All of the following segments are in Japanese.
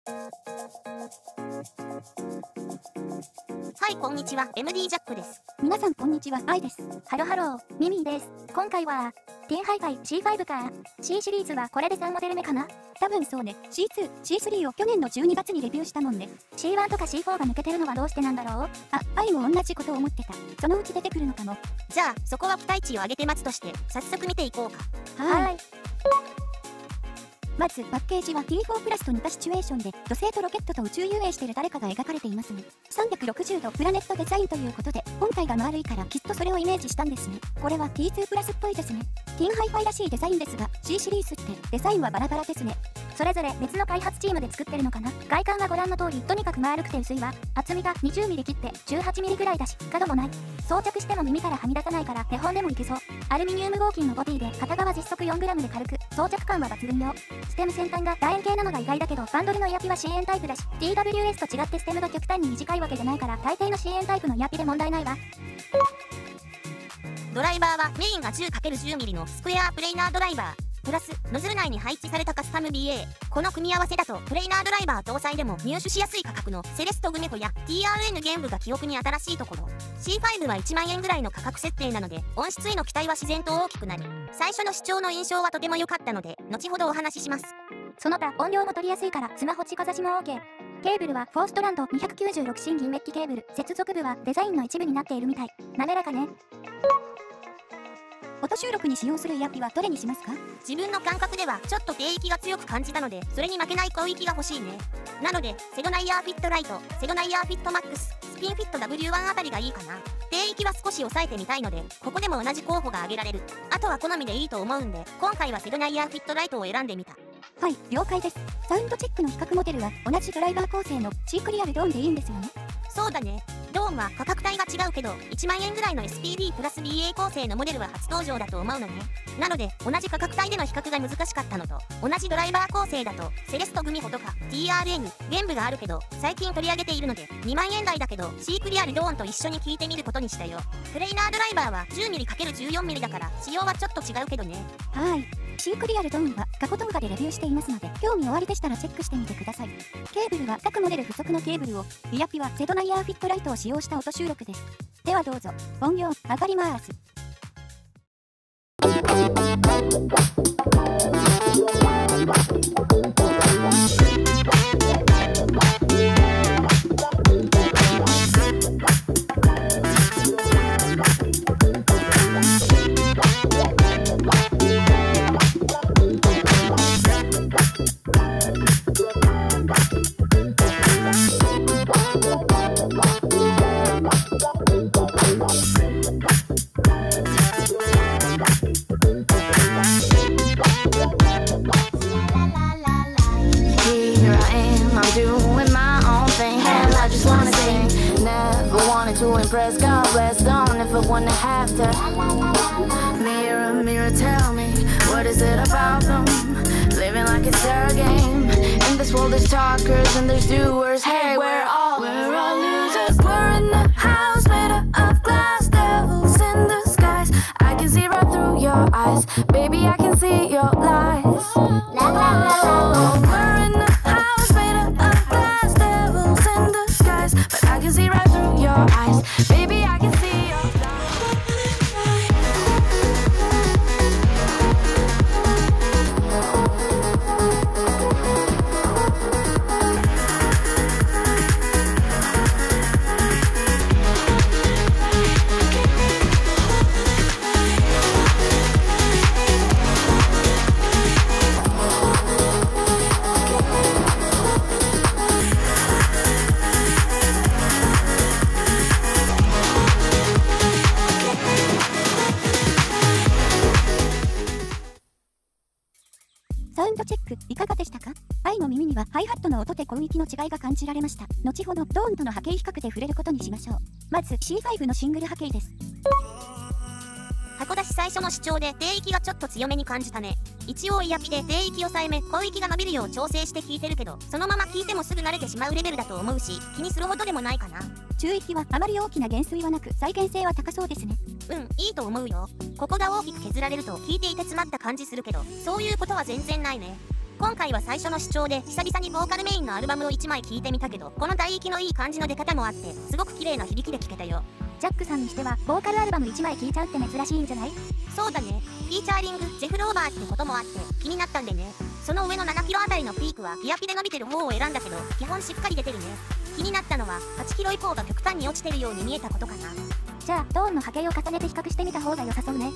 はい、こんにちは、MD ジャックです。 皆さんこんにちは、アイです。 ハロハロー、ミミィです。今回は、ティンハイファイ C5 か。C シリーズはこれで3モデル目かな？ 多分そうね。C2、C3 を去年の12月にレビューしたもんね。 C1 とか C4 が抜けてるのはどうしてなんだろう？ アイも同じことを思ってた。そのうち出てくるのかも。 じゃあ、そこは期待値を上げて待つとして、早速見ていこうか。 はい。 まずパッケージは T4 プラスと似たシチュエーションで土星とロケットと宇宙遊泳してる誰かが描かれていますね。360度プラネットデザインということで本体が丸いからきっとそれをイメージしたんですね。これは T2 プラスっぽいですね。ティンハイファイらしいデザインですが C シリーズってデザインはバラバラですね。 それぞれ別の開発チームで作ってるのかな。外観はご覧の通りとにかく丸くて薄いわ。厚みが 20mm 切って 18mm ぐらいだし角もない。装着しても耳からはみ出さないから手本でもいけそう。アルミニウム合金のボディで片側実測 4g で軽く装着感は抜群よ。ステム先端が楕円形なのが意外だけどバンドルのイヤピは C 円タイプだし TWS と違ってステムが極端に短いわけじゃないから大抵の C 円タイプのイヤピで問題ないわ。 ドライバーはメインが 10×10mm のスクエアプレイナードライバープラスノズル内に配置されたカスタム BA。 この組み合わせだとプレイナードライバー搭載でも入手しやすい価格のセレストグメコや TRN 玄武が記憶に新しいところ。 C5 は1万円ぐらいの価格設定なので音質への期待は自然と大きくなり、最初の視聴の印象はとても良かったので後ほどお話しします。 その他音量も取りやすいからスマホ近差しも OK。ケーブルはフォーストランド296新銀メッキケーブル。接続部はデザインの一部になっているみたい。滑らかね。 音収録に使用するイヤピはどれにしますか？ 自分の感覚ではちょっと低域が強く感じたのでそれに負けない高域が欲しいね。なのでセドナイヤーフィットライト、セドナイヤーフィットマックス、スピンフィット W1 あたりがいいかな。低域は少し抑えてみたいのでここでも同じ候補が挙げられる。あとは好みでいいと思うんで今回はセドナイヤーフィットライトを選んでみた。 はい、了解です。サウンドチェックの比較モデルは同じドライバー構成の C クリアルドーンでいいんですよね。 そうだね。ドーンは価格帯が違うけど1万円ぐらいの SPD プラス BA 構成のモデルは初登場だと思うのね。なので同じ価格帯での比較が難しかったのと、同じドライバー構成だとセレストグミホとか TRN 玄武があるけど最近取り上げているので2万円台だけど C クリアルドーンと一緒に聞いてみることにしたよ。プレイナードライバーは 10mm×14mm だから仕様はちょっと違うけどね。 はい、C クリアルドーンは過去動画でレビューしていますので興味おありでしたらチェックしてみてください。ケーブルは各モデル付属のケーブルを、イヤピはセドナイヤーフィットライトを使用した音収録です。ではどうぞ。音量上がります。 To impress, God bless, don't ever wanna have to. Mirror, mirror, tell me, what is it about them? Living like it's their game. In this world there's talkers and there's doers. Hey, we're all losers. We're in the house made of glass, devils in the skies. I can see right through your eyes, baby, I can see your lies. La la la la. We're in the house made of glass, devils in the skies, but I can see right through your eyes, baby, I can see your lies. サウンドチェックいかがでしたか？アイの耳にはハイハットの音で広域の違いが感じられました。後ほどドーンとの波形比較で触れることにしましょう。まず C5 のシングル波形です。 箱出し最初の主張で低域がちょっと強めに感じたね。一応イヤピで低域抑えめ高域が伸びるよう調整して聞いてるけどそのまま聞いてもすぐ慣れてしまうレベルだと思うし気にするほどでもないかな。 中域はあまり大きな減衰はなく再現性は高そうですね。 いいと思うよ。ここが大きく削られると聞いていて詰まった感じするけどそういうことは全然ないね。 今回は最初の視聴で久々にボーカルメインのアルバムを1枚聴いてみたけど、この帯域のいい感じの出方もあってすごく綺麗な響きで聴けたよ。 ジャックさんにしてはボーカルアルバム1枚聴いちゃうって珍しいんじゃない？ そうだね。フィーチャーリングジェフ・ローバーってこともあって気になったんでね。その上の7キロあたりのピークはピアピで伸びてる方を選んだけど、基本しっかり出てるね。気になったのは8キロ以降が極端に落ちてるように見えたことかな。 じゃあドーンの波形を重ねて比較してみた方が良さそうね。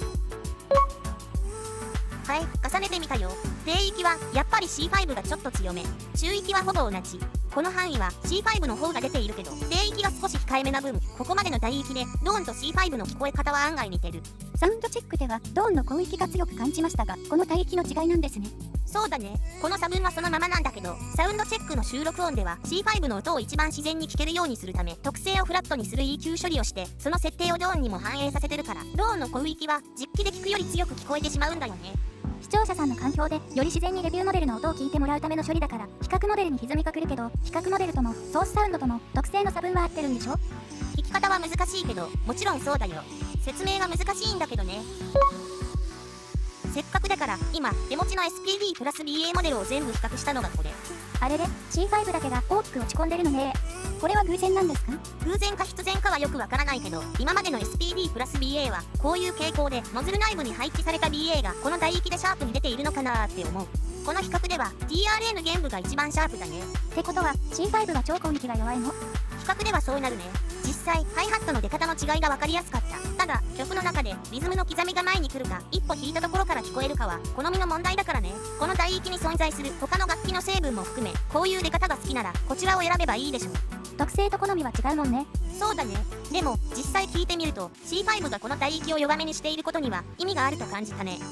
はい、重ねてみたよ。低域はやっぱり C5 がちょっと強め、中域はほぼ同じ。この範囲は C5 の方が出ているけど、低域が少し控えめな分、ここまでの大域でドーンと C5 の聞こえ方は案外似てる。 サウンドチェックではドーンの広域が強く感じましたが、この帯域の違いなんですね。 そうだね。この差分はそのままなんだけど、サウンドチェックの収録音では C5 の音を一番自然に聞けるようにするため、特性をフラットにする EQ 処理をして、その設定をドーンにも反映させてるから、ドーンの広域は実機で聞くより強く聞こえてしまうんだよね。 視聴者さんの環境でより自然にレビューモデルの音を聞いてもらうための処理だから、比較モデルに歪みが来るけど、比較モデルとのソースサウンドとの特性の差分は合ってるんでしょ？ 聞き方は難しいけど、もちろんそうだよ。説明が難しいんだけどね。せっかくだから今手持ちの SPD プラス BA モデルを全部比較したのがこれ。 あれで C5 だけが大きく落ち込んでるのね。 これは偶然なんですか？ 偶然か必然かはよくわからないけど、今までの SPD プラス BA はこういう傾向でノズル内部に配置された BA がこの帯域でシャープに出ているのかなーって思う。この比較では TRN 弦部が一番シャープだね。 ってことは C5 は超攻撃が弱いの？ 比較ではそうなるね。実際ハイハットの出方の違いが分かりやすかった。ただ曲の中でリズムの刻みが前に来るか一歩引いたところから聞こえるかは好みの問題だからね。この帯域に存在する他の楽器の成分も含め、こういう出方が好きならこちらを選べばいいでしょう。 特性と好みは違うもんね。 そうだね。でも実際聞いてみると C5 がこの帯域を弱めにしていることには意味があると感じたね。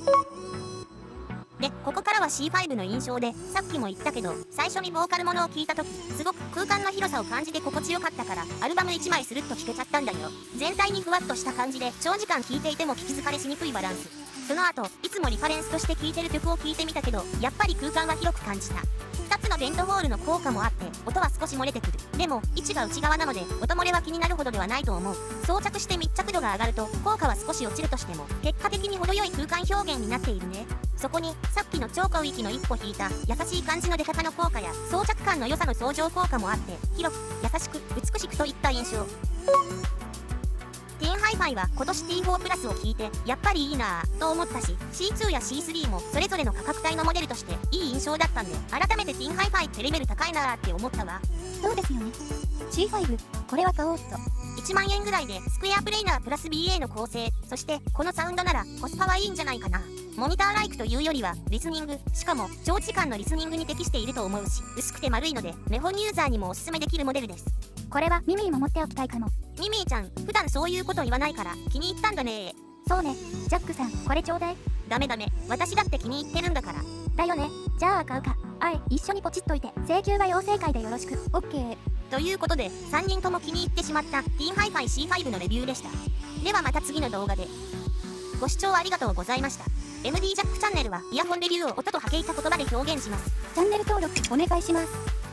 で、ここからは C5 の印象で、さっきも言ったけど、最初にボーカルものを聞いた時、すごく空間の広さを感じて心地よかったから、アルバム1枚スルッと聴けちゃったんだよ。全体にふわっとした感じで、長時間聴いていても聞き疲れしにくいバランス。その後、いつもリファレンスとして聴いてる曲を聴いてみたけど、やっぱり空間は広く感じた。2つのベントホールの効果もあって、音は少し漏れてくる。でも、位置が内側なので、音漏れは気になるほどではないと思う。装着して密着度が上がると、効果は少し落ちるとしても、結果的に程よい空間表現になっているね。そこに、さっきの超広域の一歩引いた、優しい感じの出方の効果や、装着感の良さの相乗効果もあって、広く、優しく、美しくといった印象。ティーンハイファイは今年 T4 プラスを聞いてやっぱりいいなぁと思ったし、 C2 や C3 もそれぞれの価格帯のモデルとしていい印象だったんで、改めてティーンハイファイってレベル高いなぁって思ったわ。 そうですよね。C5、これは買おうっと。 1万円ぐらいでスクエアプレイナープラス BA の構成、そしてこのサウンドならコスパはいいんじゃないかな。モニターライクというよりはリスニング、しかも長時間のリスニングに適していると思うし、薄くて丸いのでメフォンユーザーにもおすすめできるモデルです。 これはミミーも持っておきたいかも。 ミミーちゃん、普段そういうこと言わないから気に入ったんだね。 そうね。ジャックさん、これちょうだい。 ダメダメ、私だって気に入ってるんだから。 だよね。じゃあ買うか。一緒にポチっといて、請求は要請会でよろしく。 オッケー。 ということで、3人とも気に入ってしまったティーンハイファイ C5 のレビューでした。ではまた次の動画で。ご視聴ありがとうございました。MD ジャックチャンネルはイヤホンレビューを音と波形た言葉で表現します。 チャンネル登録お願いします。